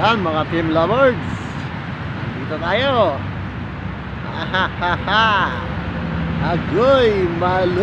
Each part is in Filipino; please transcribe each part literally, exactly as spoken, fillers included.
Yan mga team lovers, dito tayo. Ahahaha, agoy malo.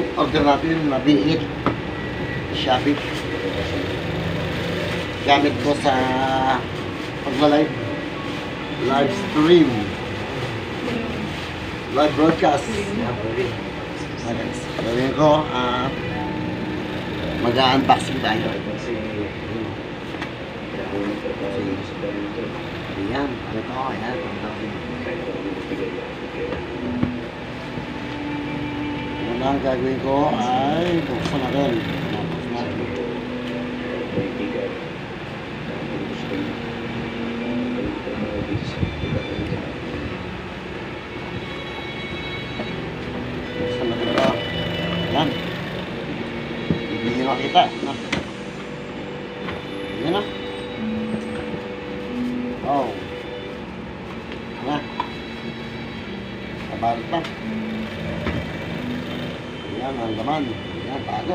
order natin na biik. Shopee. Gamit ko sa pagla-live. Live stream. Live broadcast. Gawin ko, ah, mag-unboxing tayo. Ayan, ano to? Ayan, una ang gagawin ko ay buksan natin. Buksan natin. Buksan natin ito. Ayan. Hindi nyo makita. Ayan na. Oh. Ayan. Kabalit pa. Ayan ang laman. Ayan, bago.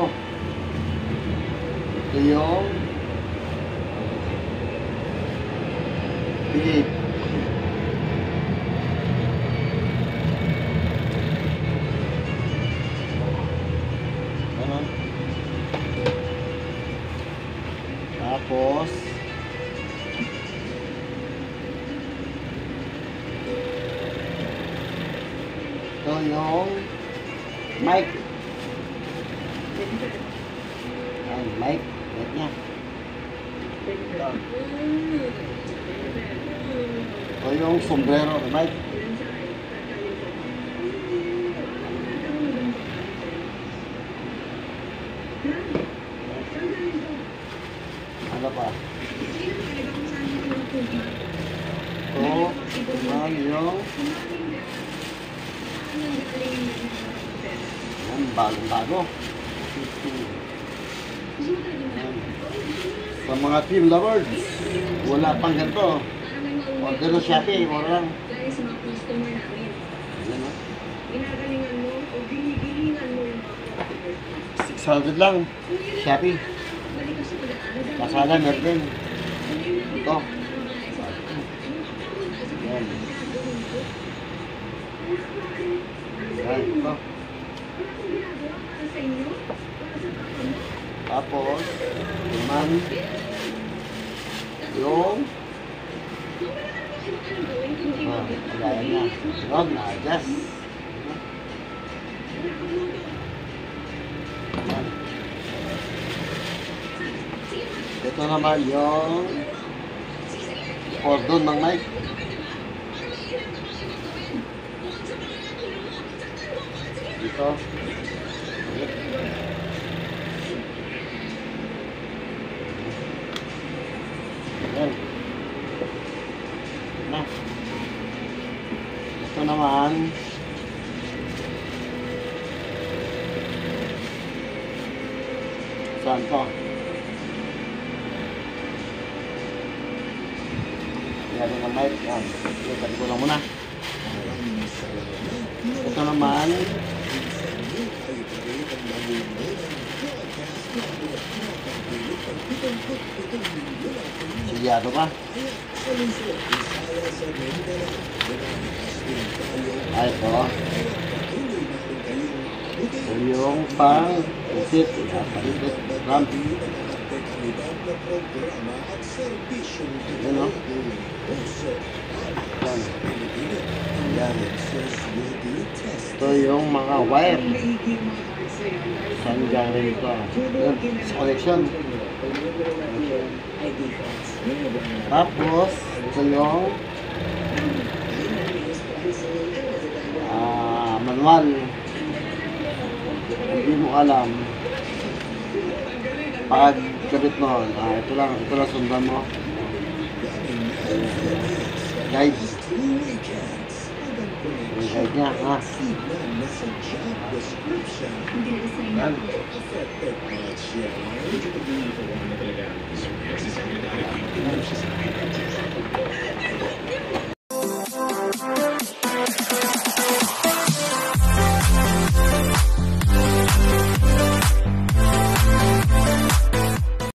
Ito yung biik. Ano? Tapos ito yung mic. Ayan, mic. Mic niya. Ito yung sombrero ng mic. Ano pa? Ito, naman yung ayan, bagong-bago. Sa mga team lovers, wala pang ganito. Order na Shopee, mura lang. Ayan o. six hundred lang. Shopee. Kasada, meron din. Ito. Ayan. Ayan, ito. Tapos, naman yung ah, kagaya niya. Sunod na, adjust. Ayan. Ito naman yung cordon ng mic. Dito. Ayan. Na. Ito naman saan to? Ayan yung mic. Ayan. Ito ko lang muna. Ito naman sigado pa. Ay, ito. Ito yung pang usit. Pang-usit. Ramp. Ayan o. Ayan. Ayan. Ito yung mga wire. Saan galing ito? Ayan. Sa connection. Tapos, ito yung ah, manual. Hindi mo alam pag kabit noon, ah, ito lang, ito lang sundan mo. Guide. Yung guide niya, ha? Yan.